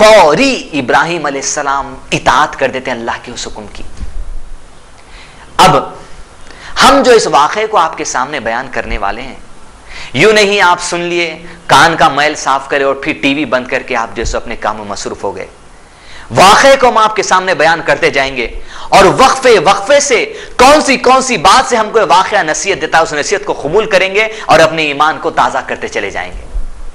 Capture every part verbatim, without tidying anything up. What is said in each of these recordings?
फौरी इब्राहिम अलैहिस्सलाम इताअत कर देते हैं अल्लाह के उस हुक्म की। अब हम जो इस वाक़े को आपके सामने बयान करने वाले हैं, यूं नहीं आप सुन लिए, कान का मैल साफ करे और फिर टीवी बंद करके आप जैसे अपने काम में मसरूफ हो गए। वाक़े को हम आपके सामने बयान करते जाएंगे और वक्फे वक्फे से कौन सी कौन सी बात से हमको वाक़या नसीहत देता है, उस नसीहत को कबूल करेंगे और अपने ईमान को ताज़ा करते चले जाएंगे।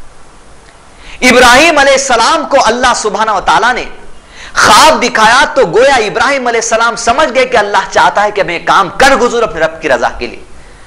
इब्राहिम अलैहिस्सलाम को अल्लाह सुब्हाना व तआला ने ख्वाब दिखाया तो गोया इब्राहिम अलैहिस्सलाम समझ गए कि अल्लाह चाहता है कि मैं काम कर गुजर अपने रब की रजा के लिए।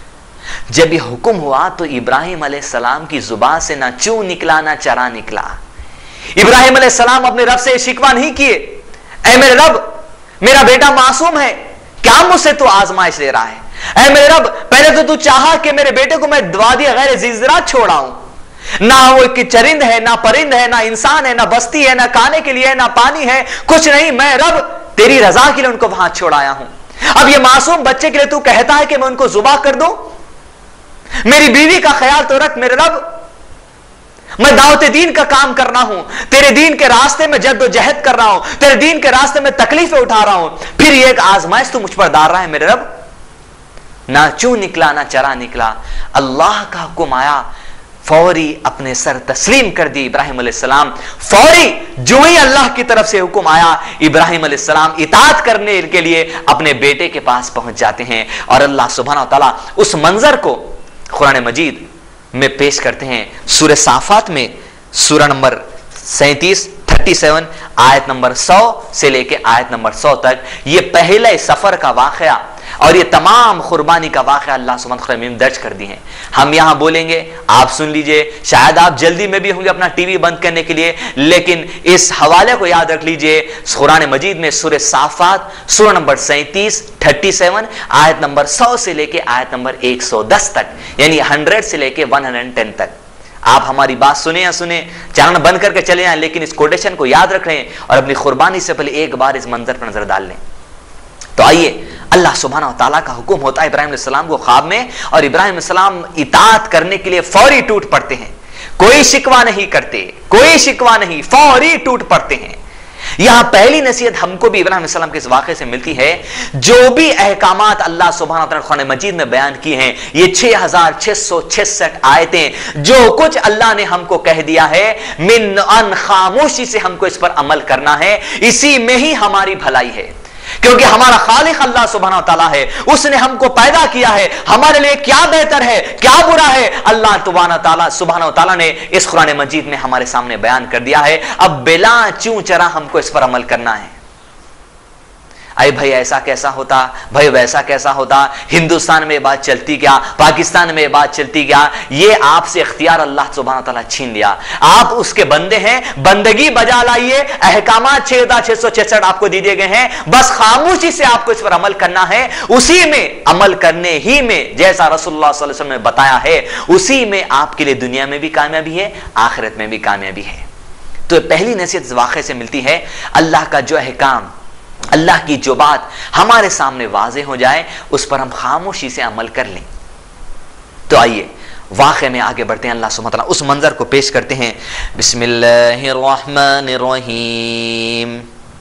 जब यह हुक्म हुआ तो इब्राहिम अलैहिस्सलाम की जुबान से ना चू निकला ना चरा निकला। इब्राहिम अलैहिस्सलाम अपने रब से शिकवा नहीं किए, ऐ मेरे रब मेरा बेटा मासूम है, क्या मुझसे तू आजमाइश ले रहा है? ऐ मेरे रब पहले तो तू चाहा कि मेरे बेटे को मैं वादी गैर ज़िज़रात छोड़ाऊं, ना वो कि चरिंद है, ना परिंद है, ना इंसान है, ना बस्ती है, ना खाने के लिए है, ना पानी है, कुछ नहीं, मैं रब तेरी रजा के लिए उनको वहां छोड़ाया हूं। अब ये मासूम बच्चे के लिए तू कहता है कि मैं उनको जुबा कर दूं? मेरी बीवी का ख्याल तो रख मेरे रब, मैं दावत दीन का काम कर रहा हूं, तेरे दीन के रास्ते में जद्दोजहद कर रहा हूं, तेरे दीन के रास्ते में तकलीफें उठा रहा हूं, फिर ये एक आजमाइश तू मुझ पर डाल रहा है मेरे रब। ना चू निकला ना चरा निकला, अल्लाह का हुक्म आया, फौरी अपने सर तस्लीम कर दी इब्राहिम अलैहिस्सलाम। फौरी जो ही अल्लाह की तरफ से हुक्म आया, इब्राहिम अलैहिस्सलाम इताअत करने के लिए अपने बेटे के पास पहुंच जाते हैं। और अल्लाह सुब्हानहू व तआला उस मंजर को कुरान मजीद में पेश करते हैं। सूरह साफात में सूरह नंबर सैंतीस थर्टी सेवन आयत नंबर सौ से लेके आयत नंबर सौ तक ये पहले सफर का वाकया और ये तमाम कुर्बानी का वाकया अल्लाह सुब्हानहू व तआला में दर्ज कर दी हैं। हम यहां बोलेंगे, आप सुन लीजिए, शायद आप जल्दी में भी होंगे अपना टीवी बंद करने के लिए, लेकिन इस हवाले को याद रख लीजिए। कुरान मजीद में सूरह साफात सूरह नंबर सैंतीस थर्टी सेवन आयत नंबर सौ से लेके आयत नंबर एक सौ दस तक, यानी हंड्रेड से लेके वन हंड्रेड टेन तक। आप हमारी बात सुने या सुने, चैनल बंद करके चले जाएं, लेकिन इस कोटेशन को याद रख लें और अपनी कुर्बानी से पहले एक बार इस मंजर पर नजर डाल लें। तो आइए, अल्लाह सुब्हानहू व तआला का हुक्म होता है इब्राहिम अलैहिस्सलाम को ख्वाब में, और इब्राहिम अलैहिस्सलाम इताअत करने के लिए फौरी टूट पड़ते हैं। कोई शिकवा नहीं करते, कोई शिकवा नहीं, फौरी टूट पड़ते हैं। यहां पहली नसीहत हमको भी इब्राहिम अलैहिस्सलाम के इस वाक़े से मिलती है, जो भी अहकामात अल्लाह सुब्हानहू व तआला कुरान मजीद में बयान किए हैं, ये छह हजार छह सौ छियासठ आयतें, जो कुछ अल्लाह ने हमको कह दिया है, मिन अन खामोशी से हमको इस पर अमल करना है, इसी में ही हमारी भलाई है। क्योंकि हमारा खालिक अल्लाह सुब्हानहू व तआला है, उसने हमको पैदा किया है, हमारे लिए क्या बेहतर है क्या बुरा है, अल्लाह सुब्हानहू व तआला ने इस कुरान मजीद में हमारे सामने बयान कर दिया है। अब बिला चूं चरा हमको इस पर अमल करना है। अरे भाई ऐसा कैसा होता, भाई वैसा कैसा होता, हिंदुस्तान में ये बात चलती क्या, पाकिस्तान में ये बात चलती क्या, ये आपसे इख्तियार अल्लाह सुब्हानहू व तआला छीन लिया। आप उसके बंदे हैं, बंदगी बजा लाइए, अहकामात छह हजार छह सौ छियासठ आपको दे दिए गए हैं, बस खामोशी से आपको इस पर अमल करना है। उसी में अमल करने ही में, जैसा रसूलुल्लाह सल्लल्लाहु अलैहि वसल्लम ने बताया है, उसी में आपके लिए दुनिया में भी कामयाबी है, आखिरत में भी कामयाबी है। तो पहली नसीहत इस वाक़े से मिलती है, अल्लाह का जो अहकाम, अल्लाह की जो बात हमारे सामने वाज़े हो जाए, उस पर हम खामोशी से अमल कर लें। तो आइए वाक़े में आगे बढ़ते हैं। अल्लाह सुब्हानहू व तआला उस मंजर को पेश करते हैं। बिस्मिल्लाहिर्रहमानिर्रहीम,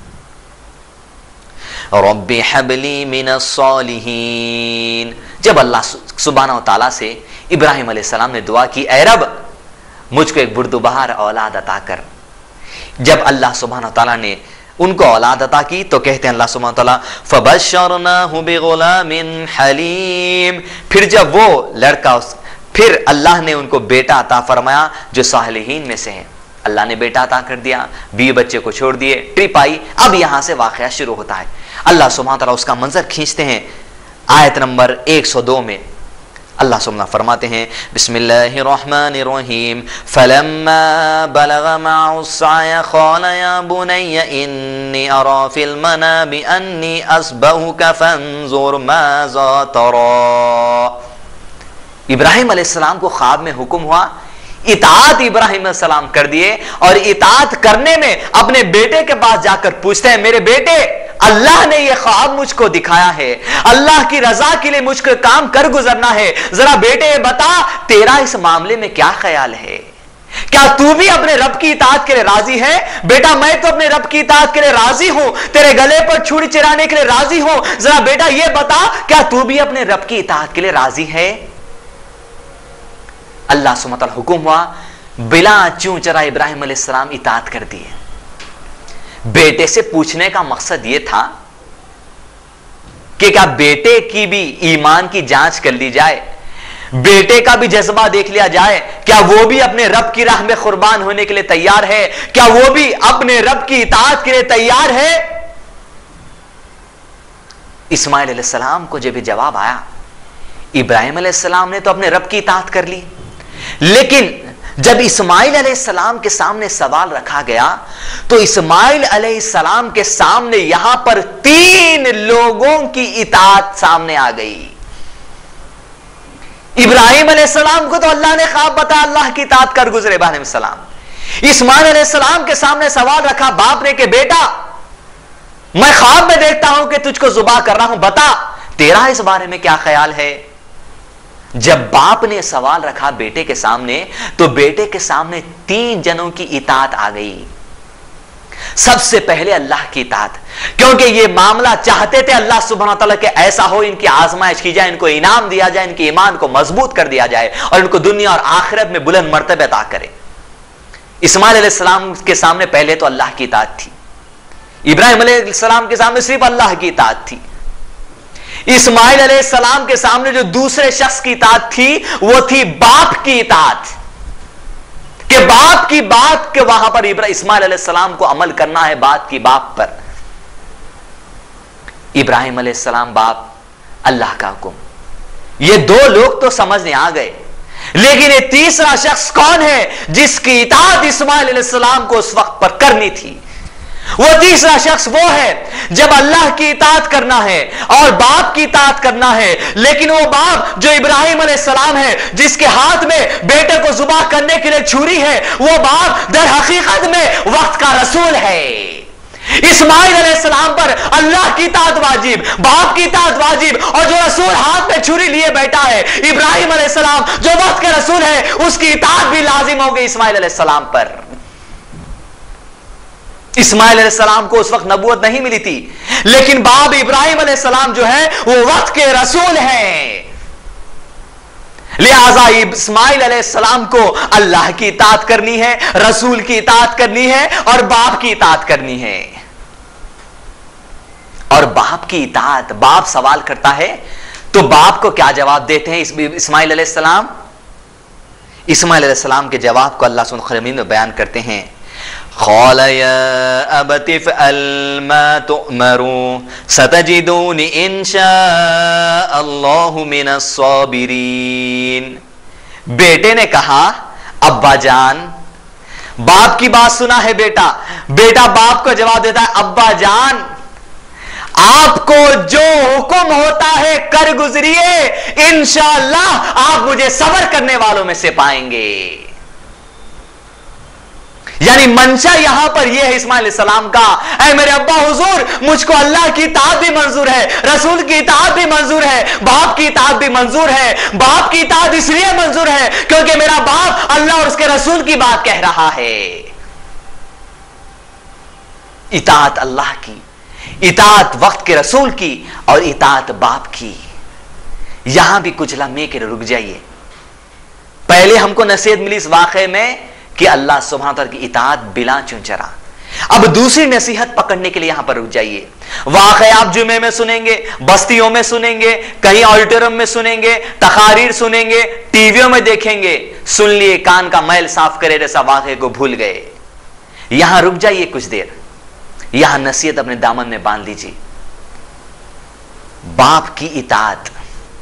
रब्बि हबली मिनस सालिहीन। जब अल्लाह सुब्हानहू व तआला से इब्राहिम अलैहिस्सलाम ने दुआ की, ऐ रब मुझको एक बुर्दुबार औलाद अता कर। जब अल्लाह सुब्हानहू व तआला ने उनको औलाद अता की तो कहते हैं अल्लाह सुब्हानहू व तआला, फबश्शरनाहु बिगुलामिन हलीम। फिर जब वो लड़का, फिर अल्लाह ने उनको बेटा अता फरमाया जो सालिहीन में से है। अल्लाह ने बेटा अता कर दिया, बीवी बच्चे को छोड़ दिए, ट्रिप आई। अब यहां से वाकया शुरू होता है। अल्लाह सुब्हानहू व तआला उसका मंजर खींचते हैं। आयत नंबर एक सौ दो में अल्लाह सुब्हानहू फरमाते हैं, बिस्मिल्लाहिर्रहमानिर्रहीम, फलम्मा बलगा मअस-सअय क़ाल या बुनय्य इन्नी अरा फिल मनामि अन्नी अस्बहुका फंजुर माज़ा तरा। इब्राहिम अलैहिस्सलाम को ख्वाब में हुक्म हुआ, इताअत इब्राहिम अलैहिस्सलाम कर दिए, और इताअत करने में अपने बेटे के पास जाकर पूछते हैं, मेरे बेटे, अल्लाह ने यह ख्वाब मुझको दिखाया है, अल्लाह की रजा के लिए मुझको काम कर गुजरना है, जरा बेटे बता तेरा इस मामले में क्या ख्याल है। کیا تو بھی اپنے رب کی اطاعت کے لیے راضی ہے؟ بیٹا میں تو اپنے رب کی اطاعت کے لیے راضی ہوں، تیرے گلے پر چھری چرانے کے لیے راضی ہوں، ذرا بیٹا یہ بتا کیا تو بھی اپنے رب کی اطاعت کے لیے راضی ہے؟ اللہ سبحانہ وتعالی حکم ہوا، بلا چون چرا ابراہیم علیہ السلام اطاعت کر دیے۔ بیٹے سے پوچھنے کا مقصد یہ تھا کہ کیا بیٹے کی بھی ایمان کی جانچ کر لی جائے، بیٹے کا بھی جذبہ دیکھ لیا جائے، کیا وہ بھی اپنے رب کی راہ میں قربان ہونے کے لیے تیار ہے، کیا وہ بھی اپنے رب کی اطاعت کے لیے تیار ہے؟ اسماعیل علیہ السلام کو جب جواب آیا، ابراہیم علیہ السلام نے تو اپنے رب کی اطاعت کر لی، لیکن جب اسماعیل علیہ السلام کے سامنے سوال رکھا گیا تو اسماعیل علیہ السلام کے سامنے یہاں پر تین لوگوں کی اطاعت سامنے آ گئی۔ ابراہیم علیہ السلام کو تو اللہ نے خواب بتایا اللہ کی اطاعت کر گزرے ابراہیم علیہ السلام۔ اسماعیل علیہ السلام کے سامنے سوال رکھا باپ نے کہ بیٹا میں خواب میں دیکھتا ہوں کہ تجھ کو ذبح کر رہا ہوں، بتا تیرا اس بارے میں کیا خیال ہے؟ جب باپ نے سوال رکھا بیٹے کے سامنے تو بیٹے کے سامنے تین جنوں کی اطاعت آ گئی۔ سب سے پہلے اللہ کی اطاعت، کیونکہ یہ معاملہ چاہتے تھے اللہ سبحانہ تعالیٰ کہ ایسا ہو، ان کی آزمائش کی جائے، ان کو انعام دیا جائے، ان کے ایمان کو مضبوط کر دیا جائے اور ان کو دنیا اور آخرت میں بلند مرتبہ عطا کرے۔ اسماعیل علیہ السلام کے سامنے پہلے تو اللہ کی اطاعت تھی، ابراہیم علیہ السلام کے سامنے صرف اللہ کی اطاعت تھی۔ اسماعیل علیہ السلام کے سامنے جو دوسرے شخص کی اطاعت تھی وہ تھی باپ کی اطاعت، کہ باپ کی بات کہ وہاں پر اسماعیل علیہ السلام کو عمل کرنا ہے بات کی باپ پر۔ ابراہیم علیہ السلام باپ، اللہ کا حکم، یہ دو لوگ تو سمجھنے آ گئے، لیکن یہ تیسرا شخص کون ہے جس کی اطاعت اسماعیل علیہ السلام کو اس وقت پر کرنی تھی؟ وہ تیسرا شخص وہ ہے جب اللہ کی اطاعت کرنا ہے اور باپ کی اطاعت کرنا ہے، لیکن وہ باپ جو ابراہیم علیہ السلام ہے جس کے ہاتھ میں بیٹے کو ذبح کرنے کے لیے چھری ہے، وہ باپ در حقیقت میں وقت کا رسول ہے۔ اسماعیل علیہ السلام پر اللہ کی اطاعت واجب، باپ کی اطاعت واجب، اور جو رسول ہاتھ میں چھری لیے بیٹھا ہے ابراہیم علیہ السلام جو وقت کے رسول ہے، اس کی اطاعت بھی لازم ہو گئی اسماعیل علیہ السلام پر۔ اسماعیل علیہ السلام کو اس وقت نبوت نہیں ملی تھی، لیکن باپ ابراہیم علیہ السلام جو ہے وہ وقت کے رسول ہیں، لہذا اسماعیل علیہ السلام کو اللہ کی اطاعت کرنی ہے، رسول کی اطاعت کرنی ہے اور باپ کی اطاعت کرنی ہے۔ اور باپ کی اطاعت، باپ سوال کرتا ہے تو باپ کو کیا جواب دیتے ہیں اسماعیل علیہ السلام؟ اسماعیل علیہ السلام کے جواب کو اللہ سبحانہ وتعالی میں بیان کرتے ہیں، قال یا ابت افعل ما تؤمر ستجدون ان شاء اللہ من الصابرین۔ بیٹے نے کہا ابا جان، باپ کی بات سنا ہے بیٹا، بیٹا باپ کو جواب دیتا ہے ابا جان آپ کو جو حکم ہوتا ہے کر گزریے، انشاءاللہ آپ مجھے صبر کرنے والوں میں سے پائیں گے۔ یعنی منشا یہاں پر یہ ہے اسماعیل علیہ السلام کا، اے میرے ابا حضور مجھ کو اللہ کی اطاعت بھی منظور ہے، رسول کی اطاعت بھی منظور ہے، باپ کی اطاعت بھی منظور ہے۔ باپ کی اطاعت اس لیے منظور ہے کیونکہ میرا باپ اللہ اور اس کے رسول کی بات کہہ رہا ہے۔ اطاعت اللہ کی، اطاعت وقت کے رسول کی اور اطاعت باپ کی۔ یہاں بھی کچھ لمحے کے رک جائیے، پہلے ہم کو نصیحت ملی اس واقعے میں کہ اللہ سبحانہ تعالیٰ کی اطاعت بلا چنچرا۔ اب دوسری نصیحت پکڑنے کے لیے یہاں پر رک جائیے۔ واقعہ آپ جمعے میں سنیں گے، بستیوں میں سنیں گے، کہیں آڈیٹوریم میں سنیں گے، تقاریر سنیں گے، ٹی ویوں میں دیکھیں گے، سن لیے کان کا میل صاف کرے جیسا واقعے کو بھول گئے۔ یہاں رک جائیے کچھ دیر، یہاں نصیحت اپنے دامن میں باندھ لیجیے۔ باپ کی اطاعت،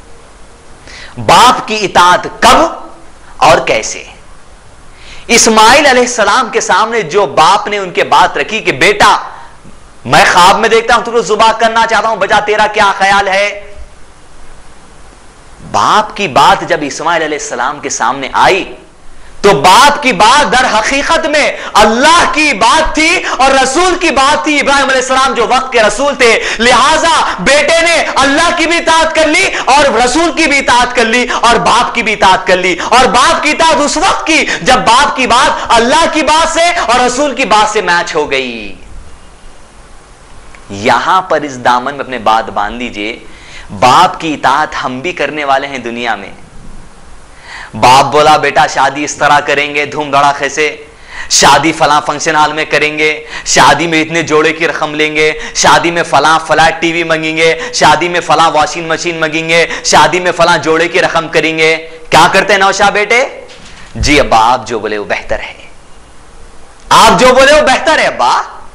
باپ کی اطاعت کب اور کیسے؟ اسماعیل علیہ السلام کے سامنے جو باپ نے ان کے بات رکھی کہ بیٹا میں خواب میں دیکھتا ہوں تو ذبح کرنا چاہتا ہوں، بچہ تیرا کیا خیال ہے؟ باپ کی بات جب اسماعیل علیہ السلام کے سامنے آئی تو باپ کی بات در حقیقت میں اللہ کی بات تھی اور رسول کی بات تھی. ابراہیم علیہ السلام جو وقت کے رسول تھے, لہذا بیٹے نے اللہ کی بھی اطاعت کر لی اور رسول کی بھی اطاعت کر لی اور باپ کی بھی اطاعت کر لی. اور باپ کی اطاعت اس وقت کی جب باپ کی بات اللہ کی بات سے اور رسول کی بات سے میچ ہو گئی. یہاں پر اس دامن میں اپنے بات باندھ لیجئے, باپ کی اطاعت ہم بھی کرنے والے ہیں دنیا میں. باپ بولا بیٹا شادی اس طرح کریں گے, دھوم دھڑاکے سے شادی فلاں فنکشن ہال میں کریں گے, شادی میں اتنے جوڑے کی رقم لیں گے, شادی میں فلاں فلیٹ ٹی وی منگیں گے, شادی میں فلاں واشنگ مشین منگیں گے, شادی میں فلاں جوڑے کی رقم کریں گے. کیا کرتے ہیں نوشا بیٹے؟ جی ابا آپ جو بولے وہ بہتر ہے, آپ جو بولے وہ بہتر ہے ابا.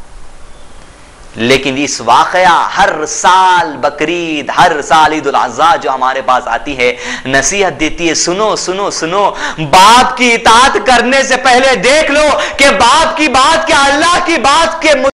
لیکن اس واقعہ ہر سال بقرعید, ہر سال عید الاضحیٰ جو ہمارے پاس آتی ہے, نصیحت دیتی ہے سنو سنو سنو, باپ کی اطاعت کرنے سے پہلے دیکھ لو کہ باپ کی بات کیا اللہ کی بات کے